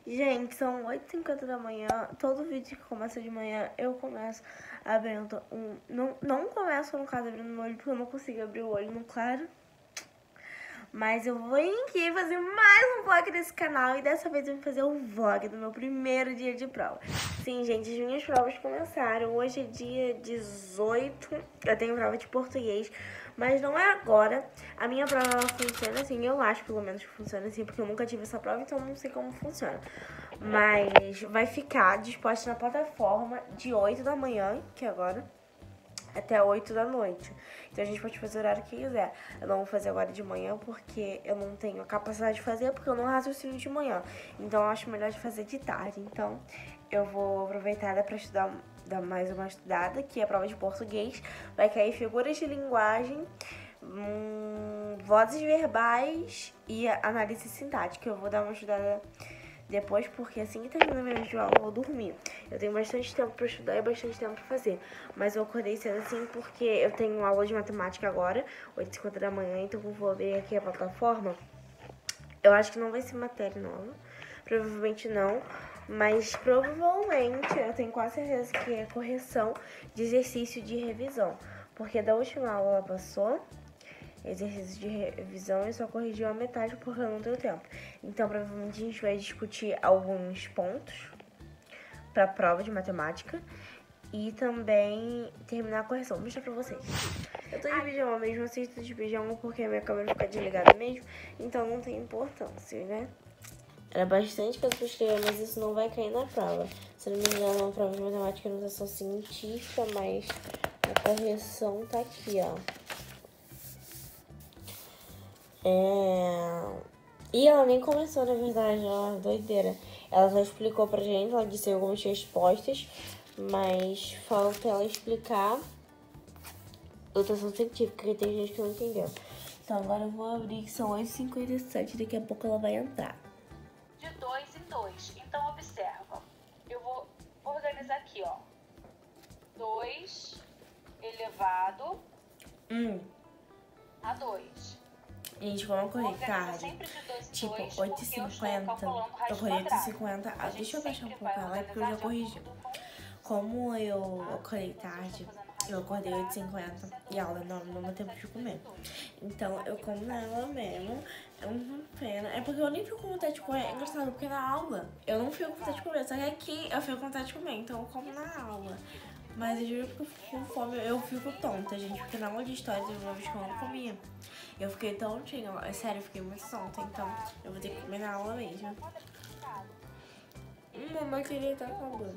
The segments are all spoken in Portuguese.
Gente, são 8h50 da manhã. Todo vídeo que começa de manhã, eu começo abrindo um... Não começo, no caso, abrindo o olho, porque eu não consigo abrir o olho no claro. Mas eu vou aqui fazer mais um vlog desse canal. E dessa vez eu vou fazer o vlog do meu primeiro dia de prova. Sim, gente, as minhas provas começaram. Hoje é dia 18. Eu tenho prova de português, mas não é agora. A minha prova, ela funciona assim. Eu acho, pelo menos, que funciona assim, porque eu nunca tive essa prova, então não sei como funciona. Mas vai ficar disposta na plataforma de 8 da manhã, que é agora, até 8 da noite. Então a gente pode fazer o horário que quiser. Eu não vou fazer agora de manhã porque eu não tenho a capacidade de fazer, porque eu não raciocino de manhã. Então eu acho melhor de fazer de tarde. Então eu vou aproveitar para estudar, dar mais uma estudada, que é a prova de português. Vai cair figuras de linguagem, vozes verbais e análise sintática. Eu vou dar uma estudada depois, porque assim que terminar minha videoaula eu vou dormir. Eu tenho bastante tempo pra estudar e bastante tempo pra fazer. Mas eu acordei cedo assim porque eu tenho aula de matemática agora, 8h50 da manhã, então eu vou ver aqui a plataforma. Eu acho que não vai ser matéria nova, provavelmente não, mas provavelmente, eu tenho quase certeza que é correção de exercício de revisão. Porque da última aula ela passou exercício de revisão e só corrigiu a metade porque eu não tenho tempo. Então, provavelmente a gente vai discutir alguns pontos para a prova de matemática e também terminar a correção. Vou mostrar pra vocês. Eu tô de pijama mesmo, assisto de pijama porque a minha câmera fica desligada mesmo, então não tem importância, né? Era bastante coisa pra escrever, mas isso não vai cair na prova. Se não me engano, é uma prova de matemática e notação científica, mas a correção tá aqui, ó. E ela nem começou, na verdade, ela é doideira. Ela só explicou pra gente, ela disse algumas respostas, mas falta ela explicar notação científica, que tem gente que não entendeu. Então agora eu vou abrir, que são 8h57, daqui a pouco ela vai entrar. De 2 em 2. Então observa. Eu vou organizar aqui, ó. 2 elevado a 2. Gente, vamos correr tarde. Tipo, 8h50. Eu corri 8h50. Deixa eu baixar um pouco ela, porque eu já corrigi. Como eu acordei tarde, eu acordei 8h50 e a aula é 9, não deu tempo de comer. Então eu como nela mesmo. É uma pena. É porque eu nem fico com vontade de comer. É engraçado, porque na aula eu não fico com vontade de comer. Só que aqui eu fico com vontade de comer, então eu como na aula. Mas eu juro que eu fico com fome, eu fico tonta, gente. Porque na aula de história teve uma vez que eu não comia. Eu fiquei tontinha, é sério, eu fiquei muito tonta. Então eu vou ter que comer na aula mesmo. Mamãe queria estar acabando.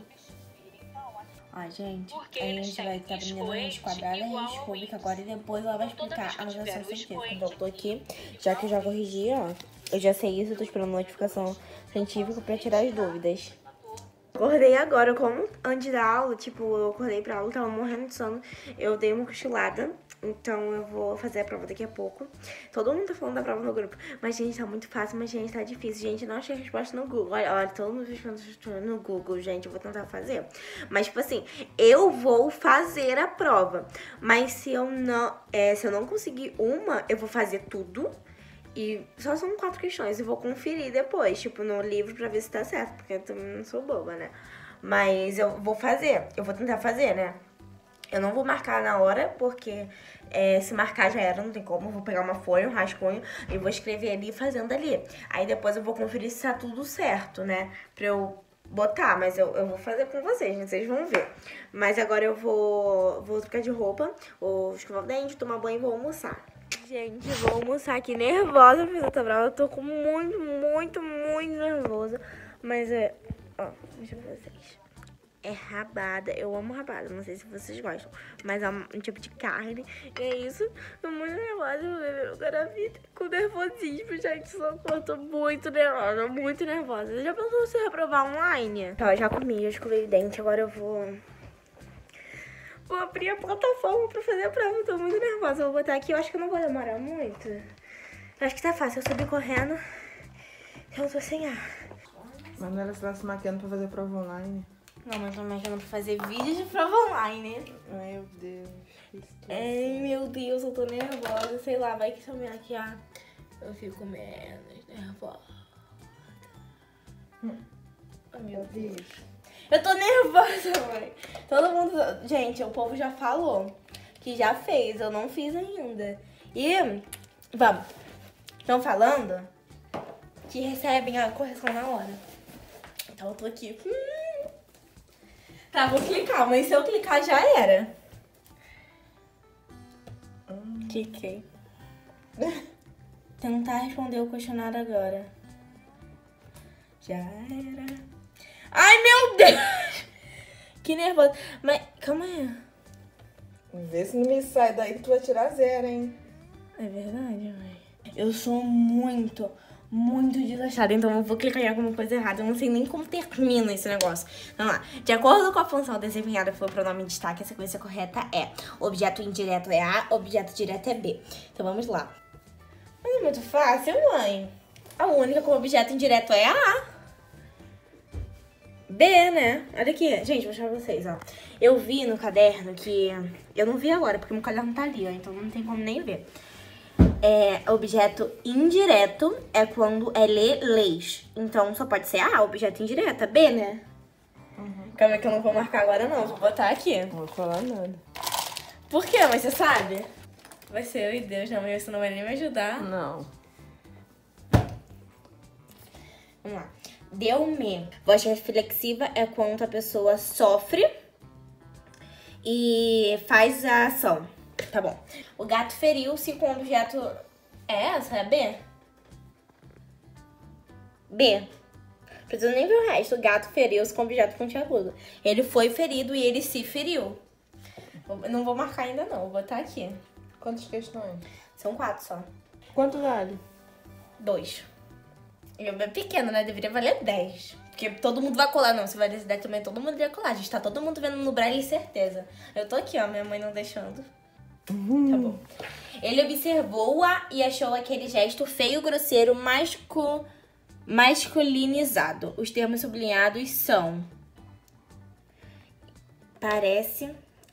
Ó, gente, a gente vai estar aprendendo raiz quadrada e raiz cúbica agora e depois ela vai explicar a notação científica. Então eu tô aqui, já que eu já corrigi, ó. Eu já sei isso, eu tô esperando notificação científica pra tirar as dúvidas. Acordei agora, como antes da aula, tipo, eu acordei pra aula, tava morrendo de sono. Eu dei uma cochilada, então eu vou fazer a prova daqui a pouco. Todo mundo tá falando da prova no grupo, mas, gente, tá muito fácil, mas, gente, tá difícil. Gente, não achei a resposta no Google. Olha, todo mundo responde no Google, gente, eu vou tentar fazer. Mas, tipo assim, eu vou fazer a prova, mas se eu não conseguir uma, eu vou fazer tudo. E só são 4 questões, eu vou conferir depois, tipo, no livro pra ver se tá certo, porque eu também não sou boba, né? Mas eu vou fazer, eu vou tentar fazer, né? Eu não vou marcar na hora, porque se marcar já era, não tem como. Eu vou pegar uma folha, um rascunho e vou escrever ali fazendo ali. Aí depois eu vou conferir se tá tudo certo, né? Pra eu botar, mas eu vou fazer com vocês, né? Vocês vão ver. Mas agora eu vou trocar de roupa, vou escovar o dente, tomar banho e vou almoçar. Gente, vou almoçar aqui nervosa, porque eu tô brava. Eu tô com muito nervosa. Mas ó, deixa eu ver vocês. É rabada, eu amo rabada, não sei se vocês gostam. Mas é um tipo de carne. E é isso, tô muito nervosa. Eu vou beber meu Guaravita com nervosismo, gente. Socorro, tô muito nervosa. Já pensou você reprovar online? Então, eu já comi, já escovei o dente, agora eu vou abrir a plataforma pra fazer a prova. Eu tô muito nervosa. Eu vou botar aqui, eu acho que eu não vou demorar muito. Eu acho que tá fácil, eu subir correndo. Eu tô sem ar. Mas não era você tá se maquiando pra fazer prova online? Não, mas eu tô me maquiando pra fazer vídeo de prova online. Meu Deus, que estresse. Ai, meu Deus, eu tô nervosa. Sei lá, vai que se eu me maquiar, eu fico menos nervosa. Ai, meu Deus. Eu tô nervosa, mãe. Todo mundo... Gente, o povo já falou que já fez. Eu não fiz ainda. E... Vamos. Estão falando que recebem a correção na hora. Então eu tô aqui. Tá, vou clicar. Mas se eu clicar, já era. Cliquei. Tentar responder o questionário agora. Já era. Ai, meu Deus! Que nervoso. Mas, calma aí. Vê se não me sai daí que tu vai tirar 0, hein? É verdade, mãe. Eu sou muito desastrada, então eu vou clicar em alguma coisa errada. Eu não sei nem como termina esse negócio. Vamos lá. De acordo com a função desempenhada pelo pronome de destaque, a sequência correta é: objeto indireto é A, objeto direto é B. Então vamos lá. Mas é muito fácil, mãe. A única com objeto indireto é A. B, né? Olha aqui. Gente, vou mostrar pra vocês, ó. Eu vi no caderno que... Eu não vi agora, porque meu caderno tá ali, ó. Então não tem como nem ver. Objeto indireto é quando é leis. Então só pode ser A, objeto indireto. B, né? Calma aí que eu não vou marcar agora, não. Vou botar aqui. Não vou falar nada. Por quê? Mas você sabe? Vai ser eu e Deus, não. Mas você não vai nem me ajudar. Não. Vamos lá. Deu-me. Voz reflexiva é quando a pessoa sofre e faz a ação. Tá bom. O gato feriu-se com objeto... É essa? É B? B. Preciso nem ver o resto. O gato feriu-se com objeto pontiagudo. Ele foi ferido e ele se feriu. Não vou marcar ainda não. Vou botar aqui. Quantas questões? São 4 só. Quanto vale? 2. É pequeno, né? Deveria valer 10. Porque todo mundo vai colar. Não, se valesse 10 também, todo mundo iria colar. A gente tá todo mundo vendo no braille, certeza. Eu tô aqui, ó. Minha mãe não deixando. Tá bom. Ele observou-a e achou aquele gesto feio, grosseiro, masculinizado. Os termos sublinhados são... Parece...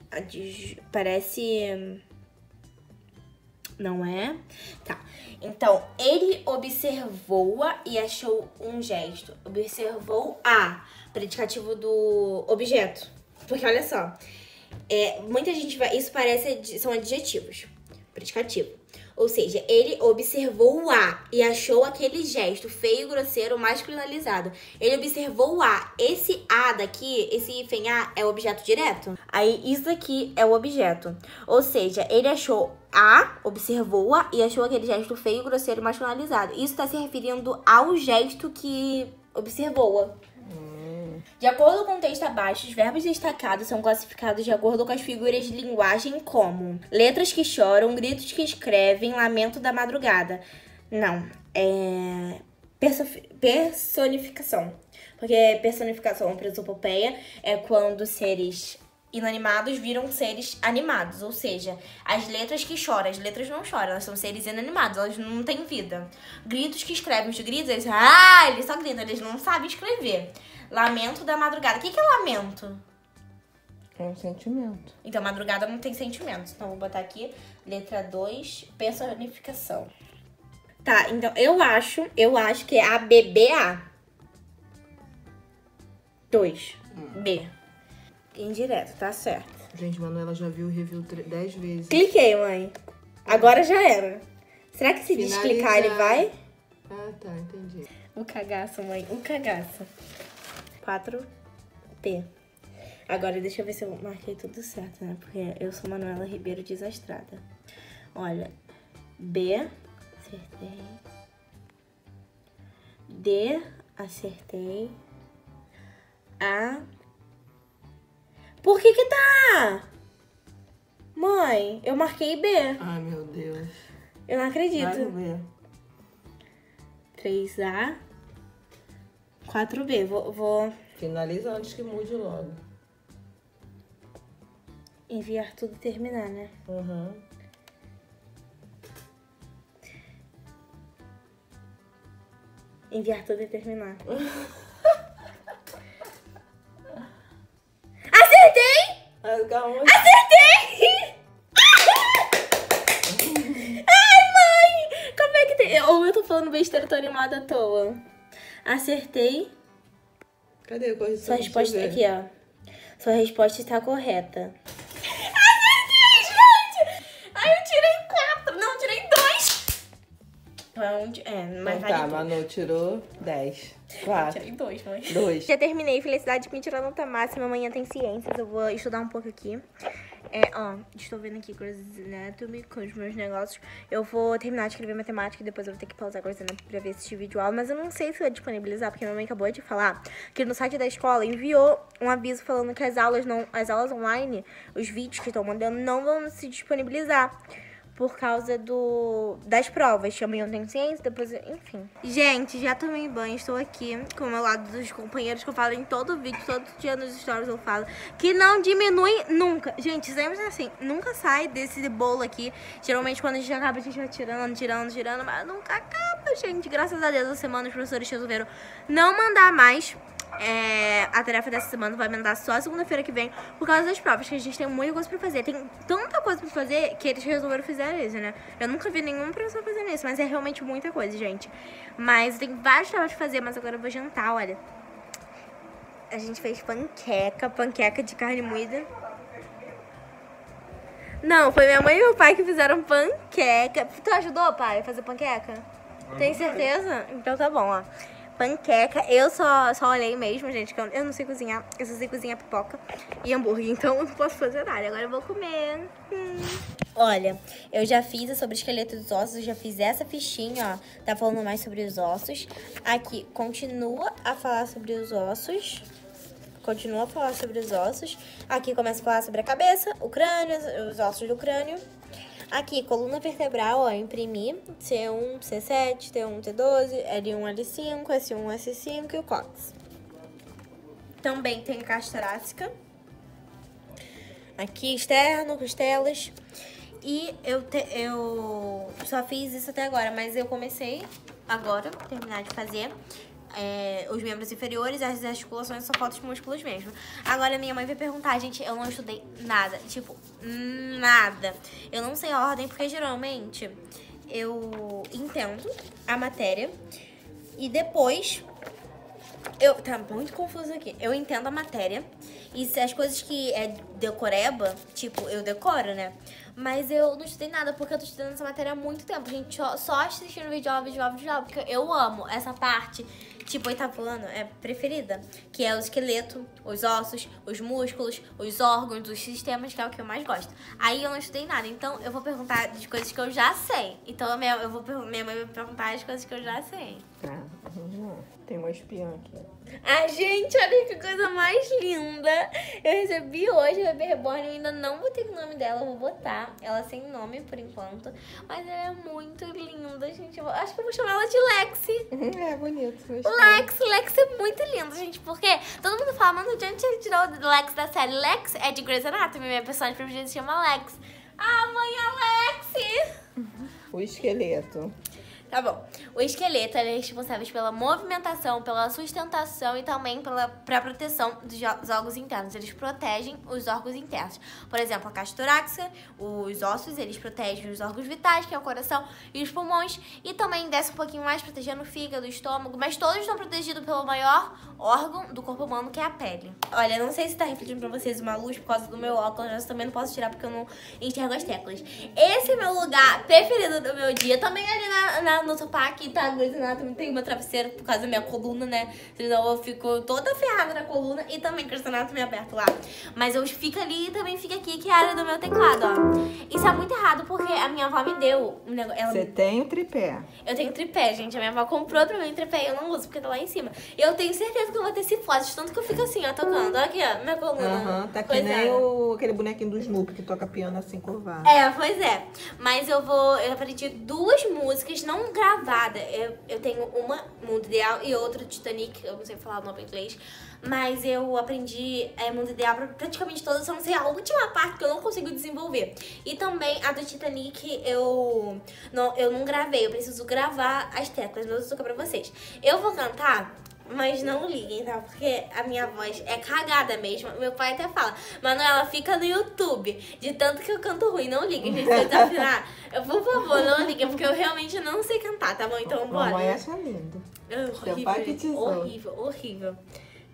Não é? Tá. Então, ele observou-a e achou um gesto. Observou-a. Predicativo do objeto. Porque, olha só. Muita gente vai... Isso são adjetivos. Predicativo. Ou seja, ele observou-a e achou aquele gesto feio, grosseiro, masculinizado. Ele observou-a. Esse A daqui, esse hífen A, é o objeto direto. Aí, isso aqui é o objeto. Ou seja, ele achou A, observou-a e achou aquele gesto feio, grosseiro, masculinizado. Isso está se referindo ao gesto que observou-a. De acordo com o texto abaixo, os verbos destacados são classificados de acordo com as figuras de linguagem como letras que choram, gritos que escrevem, lamento da madrugada. Não, personificação. Porque personificação, presupopeia, é quando seres inanimados viram seres animados. Ou seja, as letras que choram, as letras não choram, elas são seres inanimados, elas não têm vida. Gritos que escrevem, os gritos, eles só gritam, eles não sabem escrever. Lamento da madrugada. O que é lamento? É um sentimento. Então, madrugada não tem sentimentos. Então, vou botar aqui, letra 2, personificação. Tá, então, eu acho que é ABBA. 2. B. Indireto, tá certo. Gente, Manuela já viu o review 10 vezes. Cliquei, mãe. Agora já era. Será que se desclicar ele vai? Ah, tá, entendi. O cagaço, mãe. O cagaço. 4P. Agora, deixa eu ver se eu marquei tudo certo, né? Porque eu sou Manuela Ribeiro desastrada. Olha. B. Acertei. D. Acertei. A. Por que tá? Mãe, eu marquei B. Ai, meu Deus. Eu não acredito. Vai ver. 3A. 4B. Vou Finaliza antes que mude logo. enviar tudo e terminar, né? Uhum. Enviar tudo e terminar. Acertei! Calma. Acertei! Ai, mãe! Como é que tem? Ou eu tô falando besteira, tô animada à toa. Acertei. Cadê a correção? Sua resposta aqui, ó. Sua resposta está correta. Ai, eu tirei 4. Não, eu tirei 2. Mas Então tá, Manu tirou 10. 4. Tirei 2, mas... 2. Já terminei. Felicidade que me tirou nota máxima. Amanhã tem ciências. Eu vou estudar um pouco aqui. Estou vendo aqui Grey's Anatomy com os meus negócios. Eu vou terminar de escrever matemática e depois eu vou ter que pausar Grey's Anatomy pra ver esse vídeo aula. Mas eu não sei se vai disponibilizar, porque minha mãe acabou de falar que no site da escola enviou um aviso falando que as aulas online, os vídeos que estão mandando, não vão se disponibilizar. Por causa das provas. Amanhã eu tenho ciência, depois... Enfim. Gente, já tomei banho. Estou aqui com o meu lado dos companheiros que eu falo em todo vídeo. Todo dia nos stories eu falo. Que não diminui nunca. Gente, sempre assim. Nunca sai desse bolo aqui. Geralmente quando a gente acaba, a gente vai tirando. Mas nunca acaba, gente. Graças a Deus, essa semana os professores resolveram não mandar mais. A tarefa dessa semana vai mandar só segunda-feira que vem por causa das provas, que a gente tem muita coisa pra fazer. Tem tanta coisa pra fazer que eles resolveram fazer isso, né? Eu nunca vi nenhum professor fazendo isso, mas é realmente muita coisa, gente. Mas tem várias tarefas pra fazer, mas agora eu vou jantar, olha. A gente fez panqueca de carne moída. Não, foi minha mãe e meu pai que fizeram panqueca. Tu ajudou, pai, a fazer panqueca? Tem certeza? Então tá bom, ó. Panqueca, eu só olhei mesmo, gente, que eu não sei cozinhar. Eu só sei cozinhar pipoca e hambúrguer, então eu não posso fazer nada. Agora eu vou comer. Olha, eu já fiz sobre o esqueleto dos ossos, já fiz essa fichinha, ó. Tá falando mais sobre os ossos. Aqui, continua a falar sobre os ossos. Aqui começa a falar sobre a cabeça, o crânio, os ossos do crânio. Aqui, coluna vertebral, ó, imprimir, C1, C7, T1, T12, L1, L5, S1, S5 e o cóccix. Também tem a caixa torácica. Aqui, externo, costelas. E eu só fiz isso até agora, mas eu comecei agora, terminar de fazer os membros inferiores, as articulações, só falta os músculos mesmo. Agora minha mãe vai perguntar, gente, eu não estudei nada, tipo, nada. Eu não sei a ordem, porque geralmente eu entendo a matéria e depois... Tá muito confuso aqui. Eu entendo a matéria e se as coisas que é decoreba, tipo, eu decoro, né? Mas eu não estudei nada, porque eu tô estudando essa matéria há muito tempo, gente. Só assistindo vídeo aula, porque eu amo essa parte, tipo, oitavo ano, é preferida. Que é o esqueleto, os ossos, os músculos, os órgãos, os sistemas, que é o que eu mais gosto. Aí eu não estudei nada, então eu vou perguntar de coisas que eu já sei. Então minha mãe vai perguntar as coisas que eu já sei. Tá, vamos lá. Tem uma espiã aqui. Ah, gente, olha que coisa mais linda. Eu recebi hoje a bebê reborn, eu ainda não botei o nome dela, eu vou botar ela sem nome por enquanto. Mas ela é muito linda, gente. Acho que eu vou chamar ela de Lexi. É bonito. Lex é muito lindo, gente, porque todo mundo fala, mano, de onde ele tirou o Lex da série? Lex é de Grey's Anatomy, minha personagem preferida se chama Lex. Ah, mãe, a Lexi! O esqueleto. Tá bom. O esqueleto é responsável pela movimentação, pela sustentação e também pra proteção dos órgãos internos. Eles protegem os órgãos internos. Por exemplo, a caixa torácica, os ossos, eles protegem os órgãos vitais, que é o coração e os pulmões. E também desce um pouquinho mais, protegendo o fígado, o estômago. Mas todos estão protegidos pelo maior órgão do corpo humano, que é a pele. Olha, não sei se tá refletindo pra vocês uma luz por causa do meu óculos, mas eu também não posso tirar porque eu não enxergo as teclas. Esse é meu lugar preferido do meu dia. Também ali no sofá aqui, tá? Grey's Anatomy tem meu travesseiro por causa da minha coluna, né? Senão eu fico toda ferrada na coluna e também Grey's Anatomy aberto lá. Mas eu fico ali e também fica aqui, que é a área do meu teclado, ó. Isso é muito errado porque a minha avó me deu um negócio. Você tem o tripé? Eu tenho tripé, gente. A minha avó comprou pra mim um tripé e eu não uso porque tá lá em cima. E eu tenho certeza que eu vou ter cifose, tanto que eu fico assim, ó, tocando. Olha aqui, ó, minha coluna. Tá que nem aquele bonequinho do Snoopy que toca piano assim curvado. Pois é. Mas eu aprendi 2 músicas não gravadas. Eu tenho uma, Mundo Ideal, e outra, Titanic. Eu não sei falar o nome em inglês. Mas eu aprendi Mundo Ideal pra praticamente todas, só não sei a última parte que eu não consigo desenvolver. E também a do Titanic eu não gravei. Eu preciso gravar as teclas, mas eu vou tocar pra vocês. Eu vou cantar, mas não liguem, tá? Porque a minha voz é cagada mesmo. Meu pai até fala, Manuela, fica no YouTube. De tanto que eu canto ruim. Não liguem, gente. Se eu desafinar, por favor, não liguem. Porque eu realmente não sei cantar, tá bom? Então, bora. Mamãe acha lindo. Seu pai que te zoa. Horrível.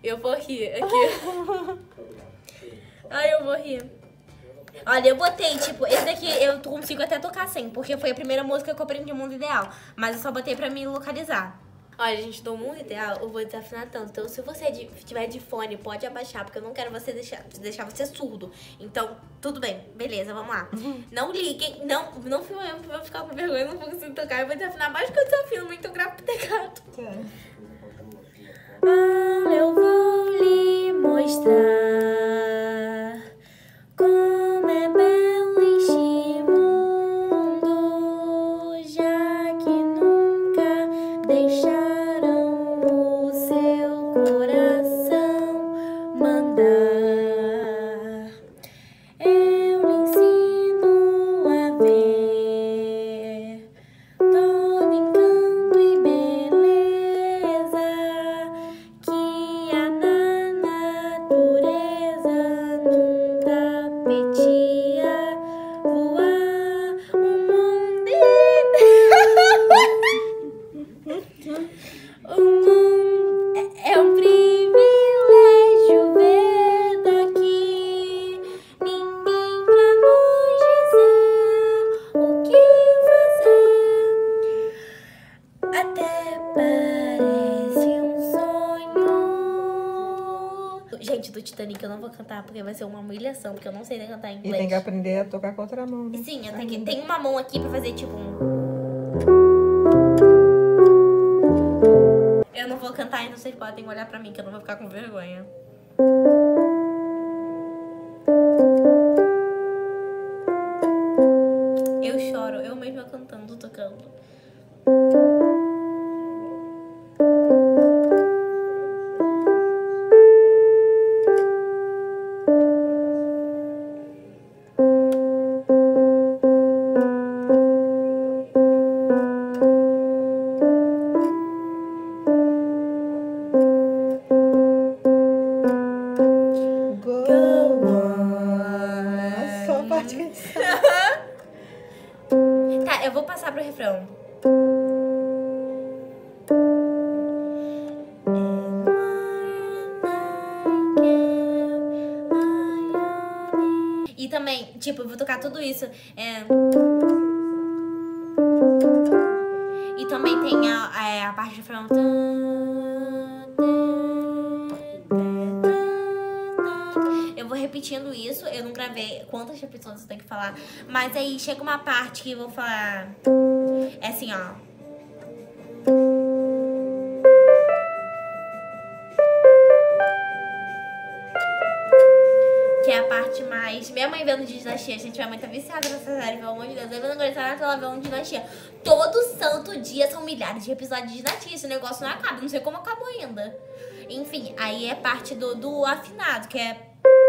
Eu vou rir aqui. Ai, eu vou rir. Olha, eu botei, tipo, esse daqui eu consigo até tocar sem, porque foi a primeira música que eu aprendi, o Mundo Ideal. Mas eu só botei pra me localizar. Olha, gente, do Mundo Ideal eu vou desafinar tanto. Então, se você tiver de fone, pode abaixar, porque eu não quero você deixar você surdo. Então, tudo bem, beleza, vamos lá. Não liguem, não filmem pra eu ficar com vergonha, não vou conseguir tocar. Eu vou desafinar mais que eu desafio, muito grave pro teclado. Eu vou lhe mostrar como é belo este mundo, já que nunca deixaram o seu coração mandar. Eu lhe ensino a ver todo encanto e beleza que há na natureza, num tapetia voar o mundo é um privilégio ver daqui, ninguém pra nos dizer o que fazer, até parece um sonho. Gente, do Titanic eu não vou cantar porque vai ser uma humilhação, porque eu não sei nem cantar em E inglês. tem que aprender a tocar com outra mão, né? Sim, eu tenho que... tem uma mão aqui pra fazer tipo um... Eu não vou cantar e não sei qual, tem que olhar pra mim que eu não vou ficar com vergonha. Eu choro, eu mesma cantando, tocando. Só a parte que a gente sabe. Tá, eu vou passar pro refrão. E também, tipo, eu vou tocar tudo isso. E também tem a parte do refrão. Eu vou repetindo isso, eu não gravei quantas repetições eu tenho que falar. Mas aí chega uma parte que eu vou falar. É assim, ó. Que é a parte mais... Minha mãe vendo Dinastia, gente, minha mãe tá viciada nessa série, pelo amor de Deus. Eu vendo Grey's ela vendo Dinastia. Todo santo dia são milhares de episódios de Dinastia. Esse negócio não acaba, não sei como acabou ainda. Enfim, aí é parte do afinado, que é...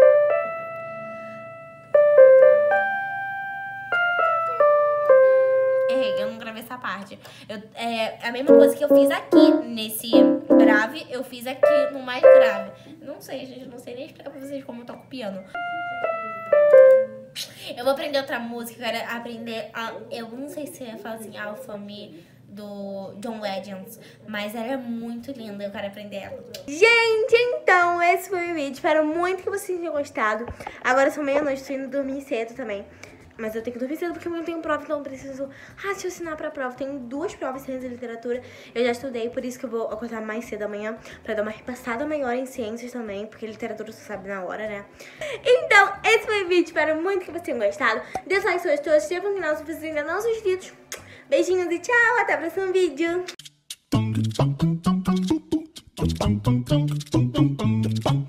Eu não gravei essa parte. A mesma coisa que eu fiz aqui nesse grave, eu fiz aqui no mais grave. Não sei, gente, não sei nem explicar pra vocês como eu toco piano. Eu vou aprender outra música, eu quero aprender eu não sei se eu falo assim, Alpha Me do John Legend, mas ela é muito linda, eu quero aprender ela. Gente, então esse foi o vídeo, espero muito que vocês tenham gostado. Agora são meia-noite, tô indo dormir cedo também. Mas eu tenho que dormir cedo porque eu não tenho prova, então eu preciso raciocinar pra prova. Tenho 2 provas em ciência e literatura. Eu já estudei, por isso que eu vou acordar mais cedo amanhã pra dar uma repassada maior em ciências também, porque literatura você sabe na hora, né? Então, esse foi o vídeo. Espero muito que vocês tenham gostado. Dê like se gostou, se inscreva no canal se vocês ainda não são inscritos. Beijinhos e tchau, até o próximo vídeo.